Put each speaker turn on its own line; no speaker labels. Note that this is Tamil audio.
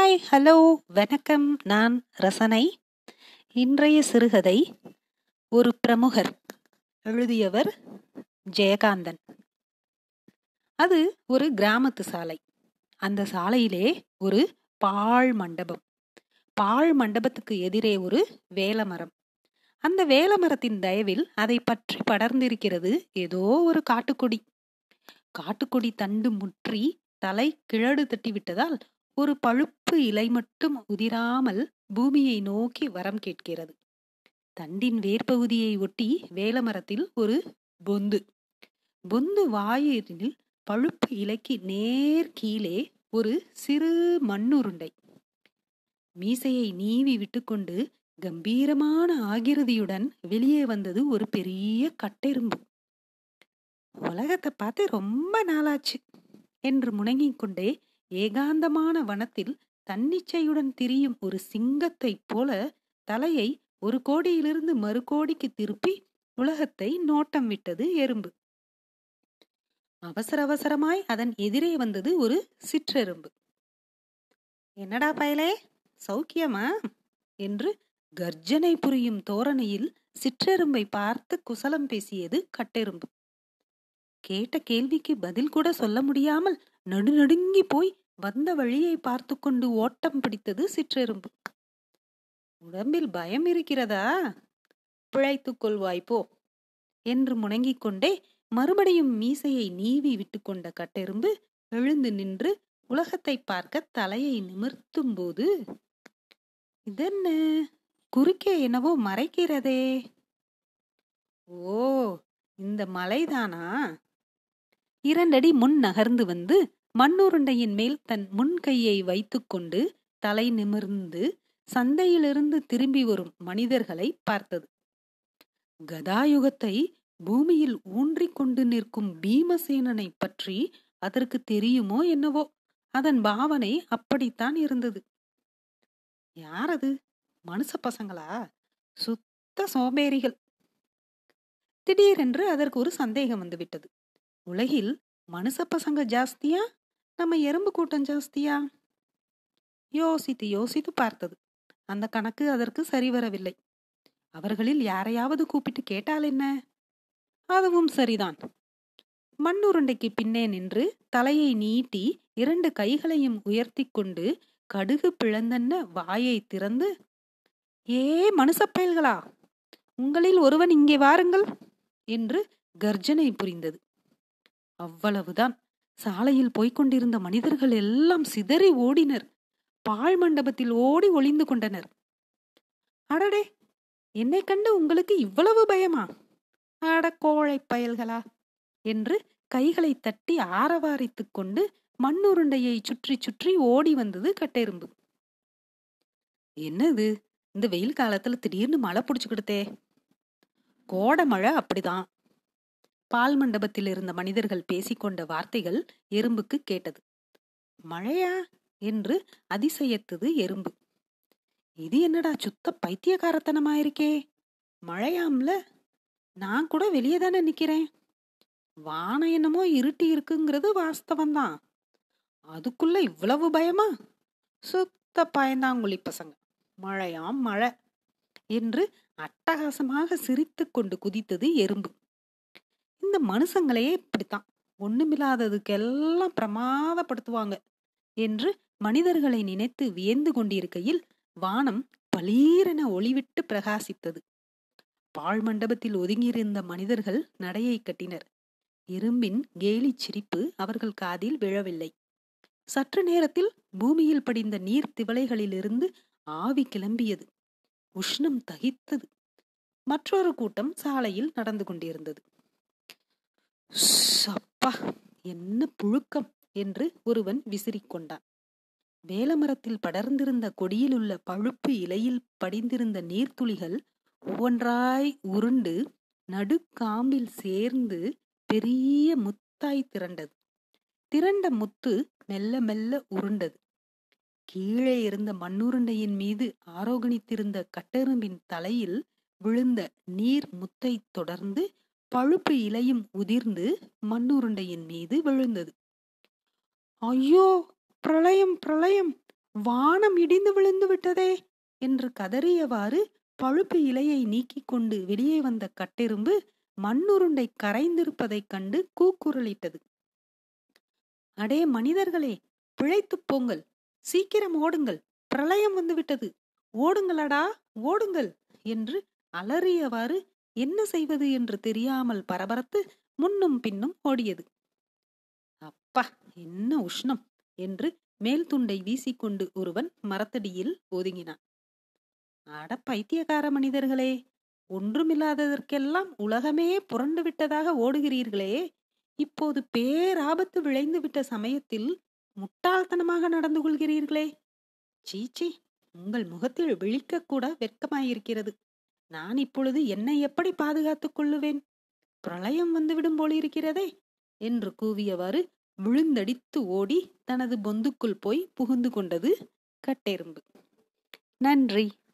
ஹாய், ஹலோ, வணக்கம். நான் ரசனை. இன்றைய சிறுகதை ஒரு பிரமுகர். எழுதியவர் ஜெயகாந்தன். அது ஒரு கிராமத்து சாலை. அந்த சாலையிலே ஒரு பாழ் மண்டபம். பாழ் மண்டபத்துக்கு எதிரே ஒரு வேலமரம். அந்த வேலமரத்தின் தயவில் அதை பற்றி படர்ந்திருக்கிறது ஏதோ ஒரு காட்டுக்கொடி. காட்டுக்கொடி தண்டு முற்றி தலை கிழடு தட்டிவிட்டதால் ஒரு பழுப்பு இலை மட்டும் உதிராமல் பூமியை நோக்கி வரம் கேட்கிறது. தண்டின் வேர்பகுதியை ஒட்டி வேலமரத்தில் ஒரு பொந்து. பொந்து வாயிலில் பழுப்பு இலைக்கு நேர் கீழே ஒரு சிறு மண்ணுருண்டை. மீசையை நீவி விட்டுக்கொண்டு கம்பீரமான ஆகிருதியுடன் வெளியே வந்தது ஒரு பெரிய கட்டெரும்பு. உலகத்தை பார்த்து ரொம்ப நாளாச்சு என்று முணங்கிக் கொண்டே ஏகாந்தமான வனத்தில் தன்னிச்சையுடன் திரியும் ஒரு சிங்கத்தைப் போல தலையை ஒரு கோடியிலிருந்து மறு கோடிக்கு திருப்பி உலகத்தை நோட்டம் விட்டது எறும்பு. அவசர அவசரமாய் அதன் எதிரே வந்தது ஒரு சிற்றெரும்பு. என்னடா பயலே, சௌக்கியமா என்று கர்ஜனை புரியும் தோரணையில் சிற்றெரும்பை பார்த்து குசலம் பேசியது கட்டெரும்பு. கேட்ட கேள்விக்கு பதில் கூட சொல்ல முடியாமல் நடுநடுங்கி போய் வந்த வழியை பார்த்து கொண்டு ஓட்டம் பிடித்தது சிற்றெரும்பு. உடம்பில் பயம் இருக்கிறதா? பிழைத்துக் கொள்வாய் போ என்று முணங்கிக் கொண்டே மறுபடியும் மீசையை நீவி விட்டு கொண்ட கட்டெரும்பு எழுந்து நின்று உலகத்தை பார்க்க தலையை நிமிர்த்தும் போது, இதென்ன குறுக்கே என்னவோ மறைக்கிறதே? ஓ, இந்த மலைதானா? 2 அடி முன் நகர்ந்து வந்து மண்ணுருண்டையின் மேல் தன் முன் கையை வைத்துக்கொண்டு தலை நிமிர்ந்து சந்தையிலிருந்து திரும்பி வரும் மனிதர்களை பார்த்தது. கதாயுகத்தை பூமியில் ஊன்றிக் கொண்டு நிற்கும் பீமசேனனை பற்றி அதற்கு தெரியுமோ என்னவோ, அதன் பாவனை அப்படித்தான் இருந்தது. யாரது? மனுஷ பசங்களா? சுத்த சோம்பேறிகள். திடீரென்று அதற்கு ஒரு சந்தேகம் வந்துவிட்டது. உலகில் மனுஷ பசங்க ஜாஸ்தியா, நம்ம எறும்பு கூட்டம் ஜாஸ்தியா? யோசித்து யோசித்து பார்த்தது. அந்த கணக்கு அதற்கு சரிவரவில்லை. அவர்களில் யாரையாவது கூப்பிட்டு கேட்டால் என்ன? அதுவும் சரிதான். மண்ணுருண்டைக்கு பின்னே நின்று தலையை நீட்டி 2 கைகளையும் உயர்த்தி கொண்டு கடுகு பிளந்தன்ன வாயை திறந்து, ஏ மனுஷப்பயல்களா, உங்களில் ஒருவன் இங்கே வாருங்கள் என்று கர்ஜனை புரிந்தது. அவ்வளவுதான். சாலையில் போய்கொண்டிருந்த மனிதர்கள் எல்லாம் சிதறி ஓடினர். பாழ் மண்டபத்தில் ஓடி ஒளிந்து கொண்டனர். அடடே, என்னை கண்டு உங்களுக்கு இவ்வளவு பயமா? அட கோழை பயல்களா என்று கைகளை தட்டி ஆரவாரித்துக் கொண்டு மண்ணுருண்டையை சுற்றி சுற்றி ஓடி வந்தது கட்டெரும்பு. என்னது, இந்த வெயில் காலத்துல திடீர்னு மழை புடிச்சுக்கிடுதே? கோடை மழை அப்படிதான். பால் மண்டபத்தில் இருந்த மனிதர்கள் பேசிக்கொண்ட வார்த்தைகள் எறும்புக்கு கேட்டது. மழையா என்று அதிசயத்தது எறும்பு. இது என்னடா சுத்த பைத்தியக்காரத்தனமாயிருக்கே, மழையாம்ல? நான் கூட வெளியே தானே நிக்கிறேன். வானம் என்னமோ இருட்டி இருக்குங்கிறது வாஸ்தவம்தான். அதுக்குள்ள இவ்வளவு பயமா? சுத்த பயந்தாங்குழி பசங்க. மழையாம் மழை என்று அட்டகாசமாக சிரித்து கொண்டு குதித்தது எறும்பு. இந்த மனுஷங்களையே இப்படித்தான், ஒண்ணுமில்லாததுக்கெல்லாம் பிரமாதப்படுத்துவாங்க என்று மனிதர்களை நினைத்து வியந்து கொண்டிருக்கையில் வானம் பளீரென ஒளிவிட்டு பிரகாசித்தது. பாழ் மண்டபத்தில் ஒதுங்கியிருந்த மனிதர்கள் நடையை கட்டினர். எறும்பின் கேலி சிரிப்பு அவர்கள் காதில் விழவில்லை. சற்று நேரத்தில் பூமியில் படிந்த நீர் திவலைகளிலிருந்து ஆவி கிளம்பியது. உஷ்ணம் தகித்தது. மற்றொரு கூட்டம் சாலையில் நடந்து கொண்டிருந்தது. அப்பா, என்ன புழுக்கம் என்று ஒருவன் விசிறிக்கொண்டான். வேலமரத்தில் படர்ந்திருந்த கொடியில் உள்ள பழுப்பு இலையில் படிந்திருந்த நீர்த்துளிகள் ஒவ்வொன்றாய் உருண்டு நடுக்காம்பில் சேர்ந்து பெரிய முத்தாய் திரண்டது. திரண்ட முத்து மெல்ல மெல்ல உருண்டது. கீழே இருந்த மண்ணுருண்டையின் மீது ஆரோகணித்திருந்த கட்டெரும்பின் தலையில் விழுந்த நீர் முத்தை தொடர்ந்து பழுப்பு இலையும் உதிர்ந்து மண்ணுருண்டையின் மீது விழுந்தது. ஐயோ, பிரளயம் பிரளயம், வானம் இடிந்து விழுந்து விட்டதே என்று கதறியவாறு பழுப்பு இலையை நீக்கிக் கொண்டு வெளியே வந்த கட்டெரும்பு மண்ணுருண்டை கரைந்திருப்பதைக் கண்டு கூக்குரலிட்டது. அடே மனிதர்களே, பிழைத்துப் போங்கள், சீக்கிரம் ஓடுங்கள், பிரளயம் வந்துவிட்டது, ஓடுங்களடா ஓடுங்கள் என்று அலறியவாறு என்ன செய்வது என்று தெரியாமல் பரபரத்து முன்னும் பின்னும் ஓடியது. அப்பா, என்ன உஷ்ணம் என்று மேல் துண்டை வீசிக்கொண்டு ஒருவன் மரத்தடியில் ஒதுங்கினான். அட பைத்தியக்கார மனிதர்களே, ஒன்றுமில்லாததற்கெல்லாம் உலகமே புரண்டு விட்டதாக ஓடுகிறீர்களே, இப்போது பேராபத்து விளைந்து விட்ட சமயத்தில் முட்டாள்தனமாக நடந்து கொள்கிறீர்களே. சீச்சி, உங்கள் முகத்தில் விழிக்கக்கூட வெட்கமாயிருக்கிறது. நான் இப்பொழுது என்னை எப்படி பாதுகாத்துக் கொள்ளுவேன்? பிரளயம் வந்துவிடும் போலிருக்கிறதே என்று கூவியவாறு விழுந்தடித்து ஓடி தனது பொந்துக்குள் போய் புகுந்து கொண்டது கட்டெரும்பு. நன்றி.